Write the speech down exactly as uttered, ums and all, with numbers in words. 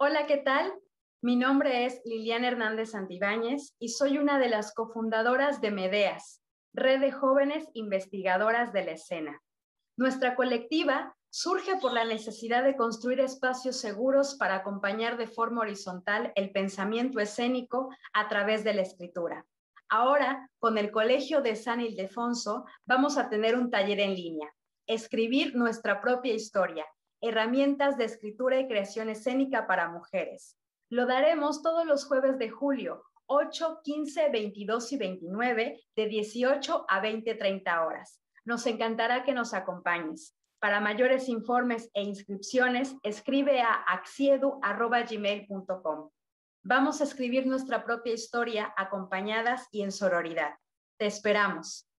Hola, ¿qué tal? Mi nombre es Liliana Hernández Santibáñez y soy una de las cofundadoras de MEDEAS, Red de Jóvenes Investigadoras de la Escena. Nuestra colectiva surge por la necesidad de construir espacios seguros para acompañar de forma horizontal el pensamiento escénico a través de la escritura. Ahora, con el Colegio de San Ildefonso, vamos a tener un taller en línea, Escribir nuestra propia historia, herramientas de escritura y creación escénica para mujeres. Lo daremos todos los jueves de julio, ocho, quince, veintidós y veintinueve, de dieciocho a veinte treinta horas. Nos encantará que nos acompañes. Para mayores informes e inscripciones, escribe a axiedu arroba gmail punto com. Vamos a escribir nuestra propia historia acompañadas y en sororidad. Te esperamos.